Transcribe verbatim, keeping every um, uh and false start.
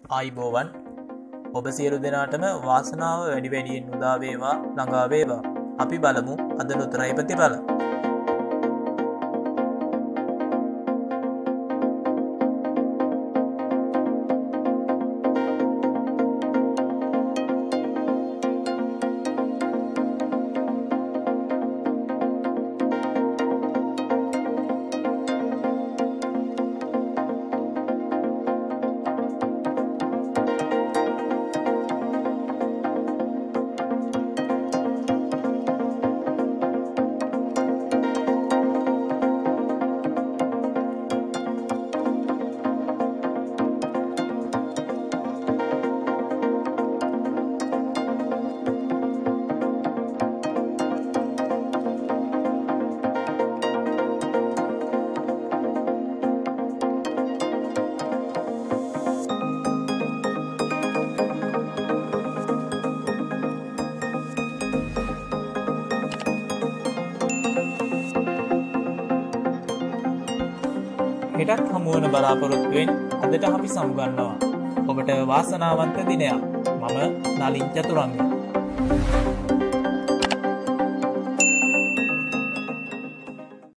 ආයිබෝවන් ඔබ සියලු දෙනාටම වාසනාව වැඩි වැඩියෙන් උදා වේවා ළඟා වේවා. අපි බලමු අද ලොතරැයි ප්‍රතිඵල. හෙටත් හමුවන බලාපොරොත්තුවෙන් අදට අපි සමුගන්නවා. ඔබට වාසනාවන්ත දිනයක්. මම නලින් චතුරංග.